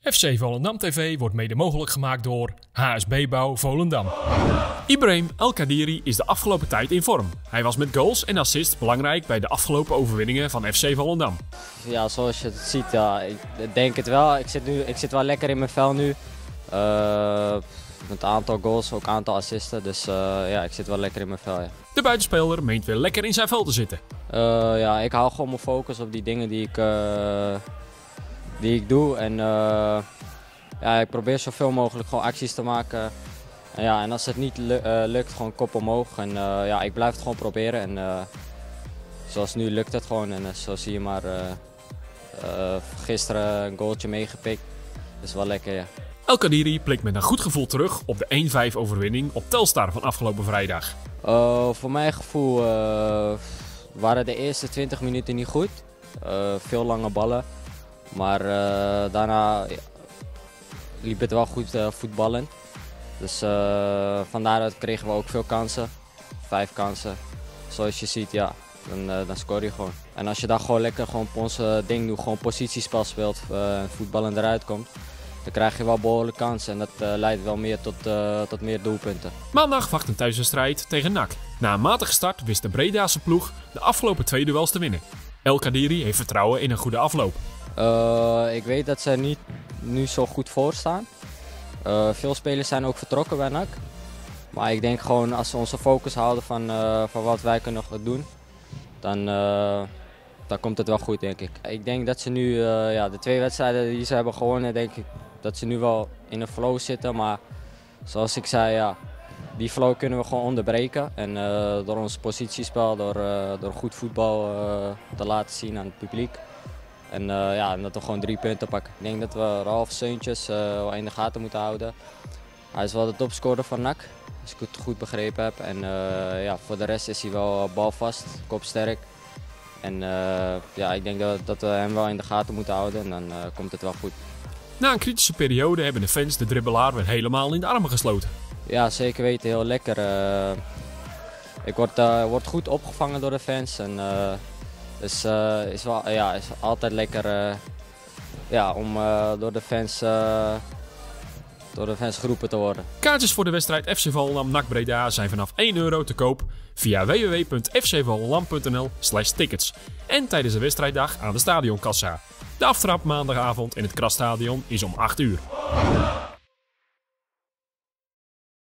FC Volendam TV wordt mede mogelijk gemaakt door HSB Bouw Volendam. Ibrahim El Kadiri is de afgelopen tijd in vorm. Hij was met goals en assists belangrijk bij de afgelopen overwinningen van FC Volendam. Ja, zoals je het ziet, ja, ik denk het wel. Ik zit wel lekker in mijn vel nu. Met een aantal goals, ook een aantal assisten. Dus ja, ik zit wel lekker in mijn vel. Ja. De buitenspeler meent weer lekker in zijn vel te zitten. Ja, ik hou gewoon mijn focus op die dingen die ik doe. En ja, ik probeer zoveel mogelijk gewoon acties te maken. En als het niet lukt, gewoon kop omhoog. En ja, ik blijf het gewoon proberen. En zoals nu lukt het gewoon. En zo zie je maar gisteren een goaltje meegepikt. Dat is wel lekker, ja. El Kadiri blikt met een goed gevoel terug op de 1-5 overwinning op Telstar van afgelopen vrijdag. Voor mijn gevoel waren de eerste 20 minuten niet goed. Veel lange ballen. Maar daarna liep het wel goed voetballend. Dus vandaar kregen we ook veel kansen. 5 kansen. Zoals je ziet, ja, dan scoor je gewoon. En als je dan gewoon lekker op ons ding doet, gewoon positiespel speelt, voetballen eruit komt, dan krijg je wel behoorlijk kansen en dat leidt wel meer tot meer doelpunten. Maandag wacht een thuiswedstrijd tegen NAC. Na een matige start wist de Bredase ploeg de afgelopen 2 duels te winnen. El Kadiri heeft vertrouwen in een goede afloop. Ik weet dat ze nu zo goed voor staan. Veel spelers zijn ook vertrokken bij NAC. Maar ik denk gewoon als we onze focus houden van wat wij kunnen doen, dan komt het wel goed, denk ik. Ik denk dat ze nu de 2 wedstrijden die ze hebben gewonnen, denk ik dat ze nu wel in een flow zitten. Maar zoals ik zei, ja, die flow kunnen we gewoon onderbreken. En door ons positiespel, door goed voetbal te laten zien aan het publiek. En en dat we gewoon 3 punten pakken. Ik denk dat we Ralf Seuntjes wel in de gaten moeten houden. Hij is wel de topscorer van NAC, als ik het goed begrepen heb. En voor de rest is hij wel balvast, kopsterk. En ik denk dat we hem wel in de gaten moeten houden en dan komt het wel goed. Na een kritische periode hebben de fans de dribbelaar weer helemaal in de armen gesloten. Ja, zeker weten, heel lekker. Ik word goed opgevangen door de fans. En, is altijd lekker om door de fans geroepen te worden. Kaartjes voor de wedstrijd FC Volendam NAC Breda zijn vanaf €1 te koop via www.fcvolendam.nl/tickets en tijdens de wedstrijddag aan de stadionkassa. De aftrap maandagavond in het Krasstadion is om 8 uur.